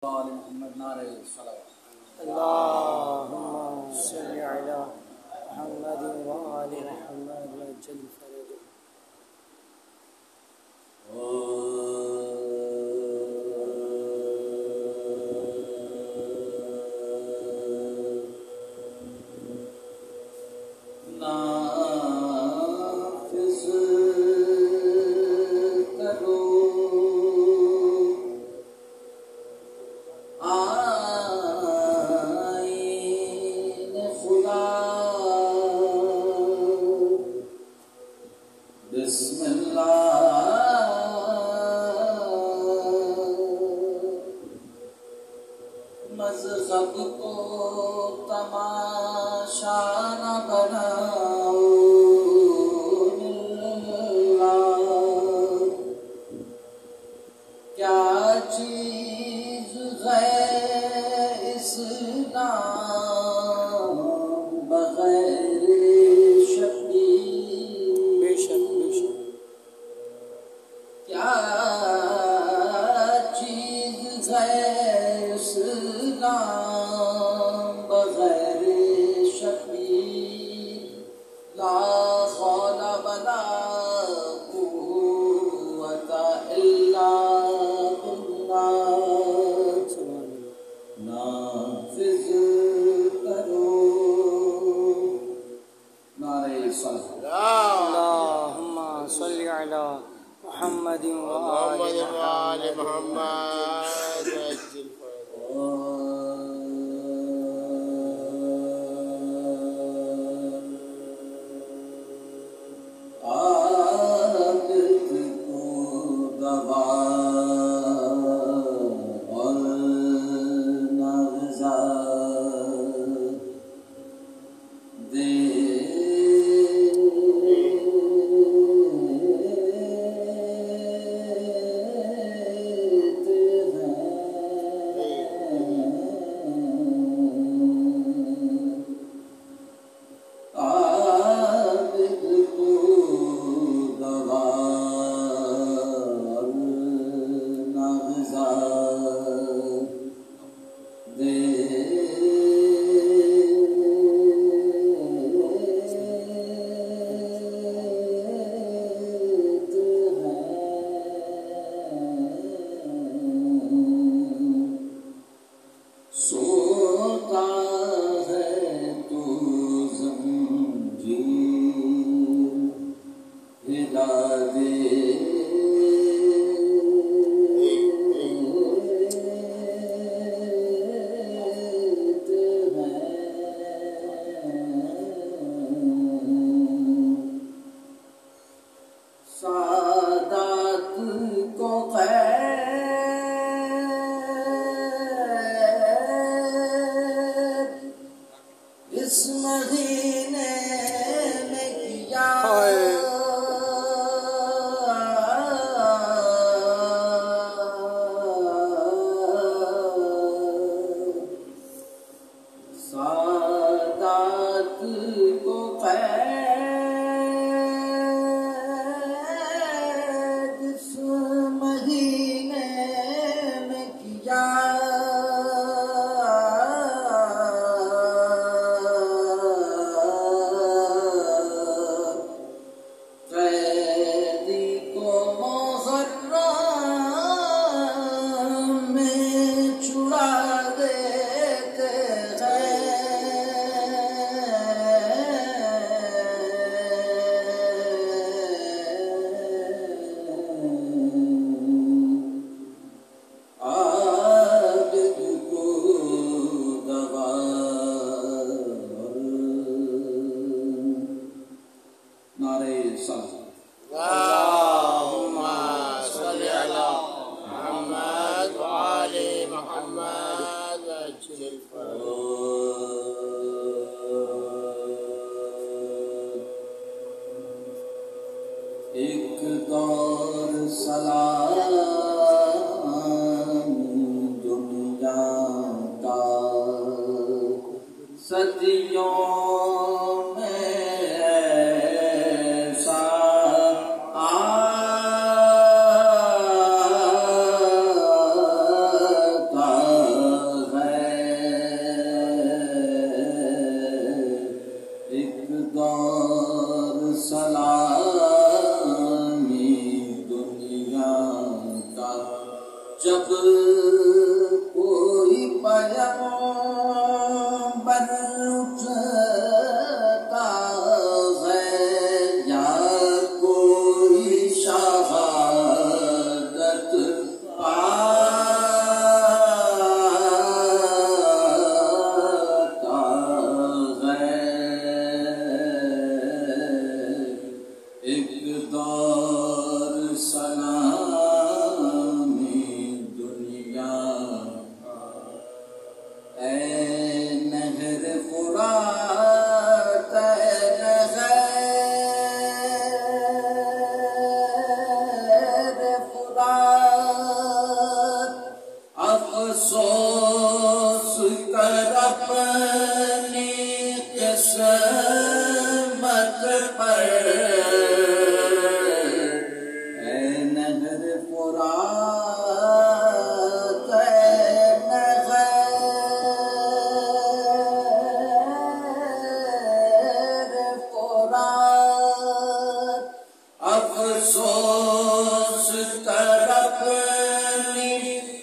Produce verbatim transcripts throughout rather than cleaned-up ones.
آل محمد نعرہ صلوات. اللهم صل على محمد وآل محمد وجل فرجه. بسم اللہ مذہب کو تماشا نہ بناؤ کیا چیز ہے اسلام بغیر کیا چیز ہے اسلام بغیر شفیع لا حول ولا قوت الا باللہ. نافذ کرو نعرہ صلوات. اللهم صل على محمد وآل محمد وجل سادات کو خیر اس مہینے میں کیا سادات کو خیر اللهم صل على محمد وآل محمد وجل ایک دور سلام دنیا کا صدیوں میں کوئی پیغمبر اٹھتا ہے یا کوئی شہادت پاتا ہے، ایک دور سلامی دنیا، اے نہر فرات، اے نہر فرات، افسوس کر اپنی قسمت پر، اے نہر فرات، اے نہر فرات، افسوس کر اپنی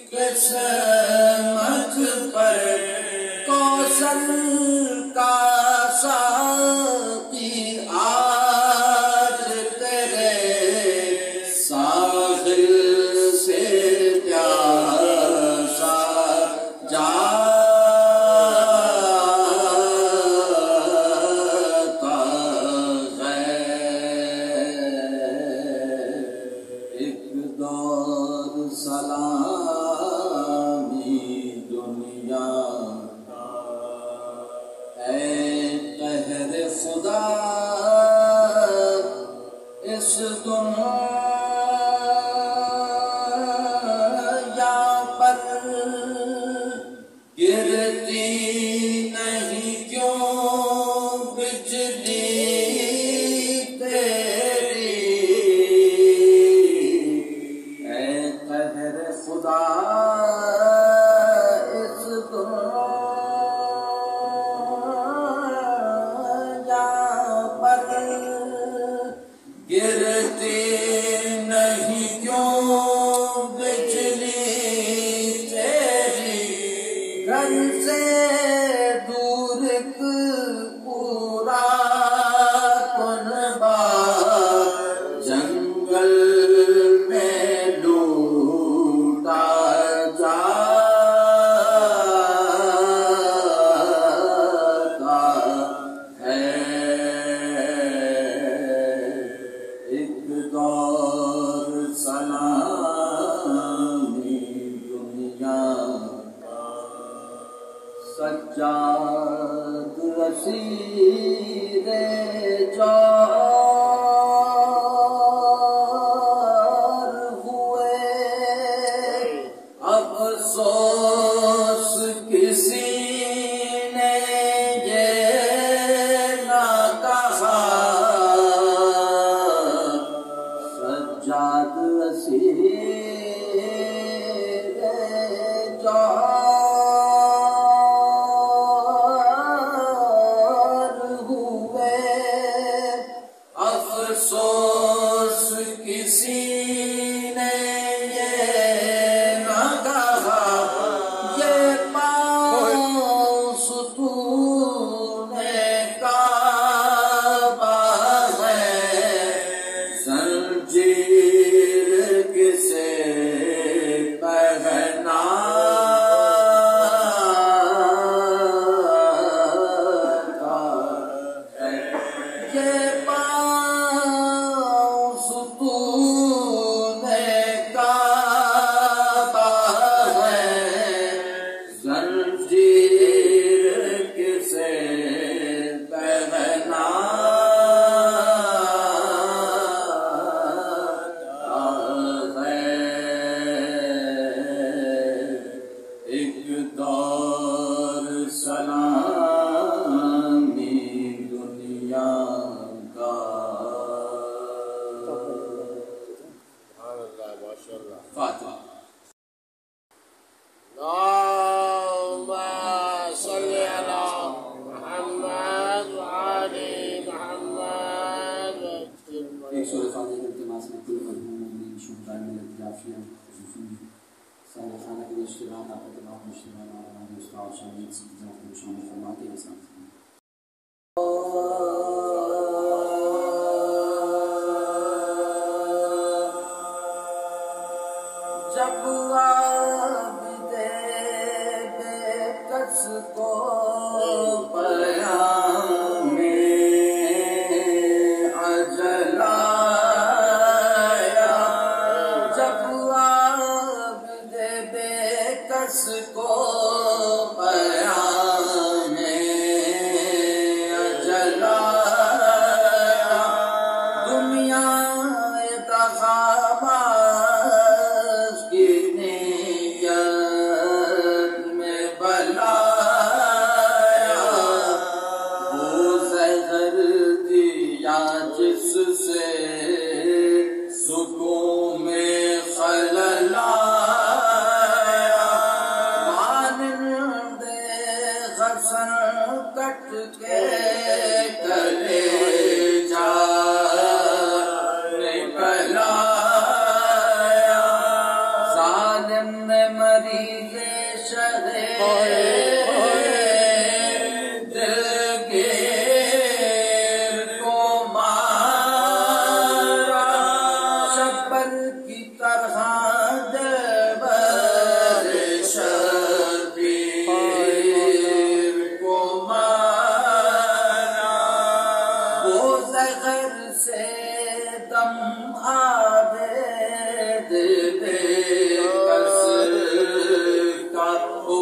قسمت پر، کوثر کا ساقی آج تیرے ساحل سے پیاسا جاتا ہے، ایک دور سلامی دنیا، اے قہر خدا اس دنیا پر، گرتی نہیں کیوں بجلی تیری، اے قہر خدا اس دنیا پر، گرتی نہیں کیوں بجلی تیری، گھر سے دور ایک پورا کنبہ جنگل میں لوٹا جاتا ہے، ایک دور سلامی دنیا، سجاد اسیر جار ہوئے، افسوس کسی نے یہ نہ کہا، سجاد اسیر جار ہوئے، افسوس کسی نے یہ نہ کہا، یہ پاؤں ستون کعبہ ہے، زنجیر کسے پہنا ہے، یہ پاؤں ستون کعبہ ہے، زنجیر کسے پہنا ہے، ایک دور سلامی دنیا کا، فاتحہ۔ اللهم صل على محمد وعلى محمد، ایک سورہ فاتحہ کے التماس میں کل مرحوم مومنین شہداء ملت جعفریہ خصوصی سارے خانہ کے اشتراک آپ کے تمام اشتراک ہمارے استاد شامل سکتے کو شامل فرماتے ہیں ساتھ جب آپ دے بے کس کو پیام اجل آیا جب آپ دے بے کس کو پیام اجل آیا دنیا تخاباز کی نیت میں بلایا وہ زہر دیا جس سے سکون میں خلل آیا مانند غصن کٹ کے کلے جا نکل آیا ظالم نے مریض شہر دلگیر کو مارا شبر کی طرح دلبر شبیر کو مارا وہ زہر سے دم آبید بے کس کا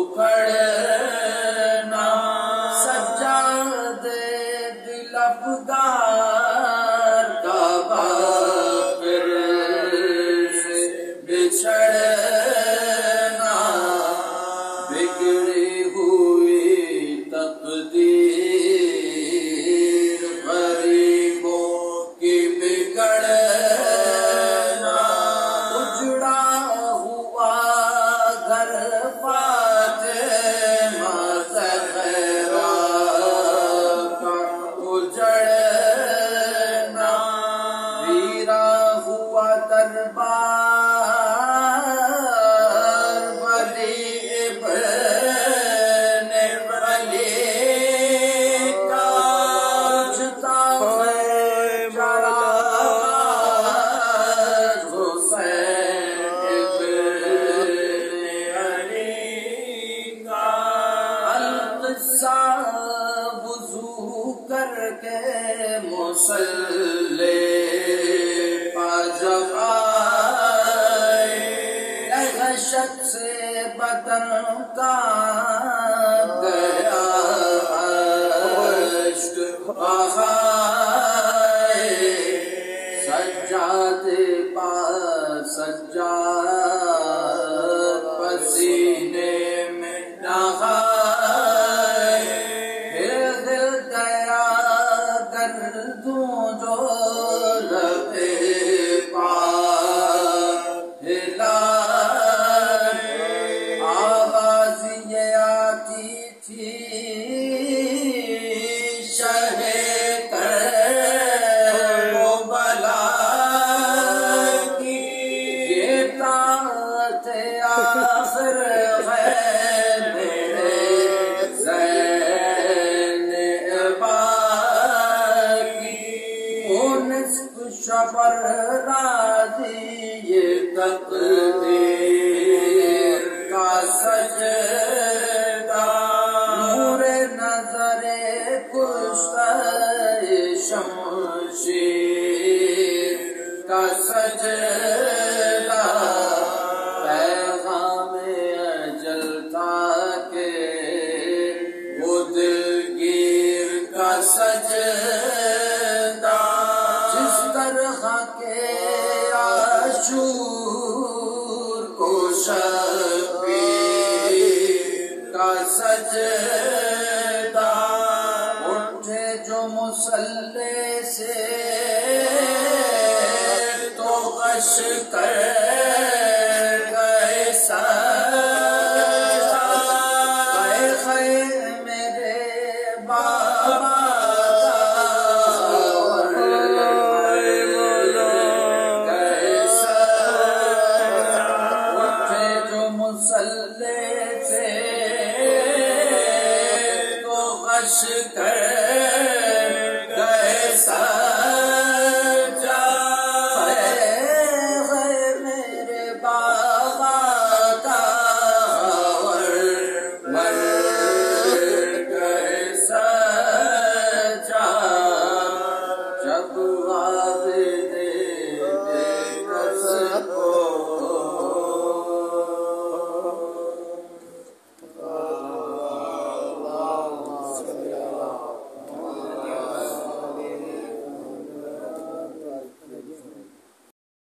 اکھڑنا سجاد دل افگار کا باقر سے بچھڑنا بگڑی ہوئی تقدیر غریبوں کی بگڑنا اجڑا ہوا گھر فاطمہ زہرا کا اجڑنا ویرا ہوا دربار ولی ابن ولی کا اجتا چراغ حسین ابن علی کا القصہ وضو کر کے مصلی پا جب آئے دہشت سے بدن کا گیا اشک بہائے سجاد پا سجاد پسینے میں نہائے پھر دل گیا گردوں جو لبے پاک ہلائے آواز یہ آتی تھی شہ کربلا کی یہ طاعت آخر ہے میرے زین باقی وہ نصف شبر راضی یہ تقدیر کا سجدہ نور نظر کشتہ شمشیر کا سجدہ پیغام اجل تھا کہ وہ دلگیر کا سجدہ جس طرح کے عاشور کو شبیر کا سجدہ اٹھے جو مصلی سے تو غش کر گئے سجدہ اے خیر میرے بابا مسلح سے تو غش کر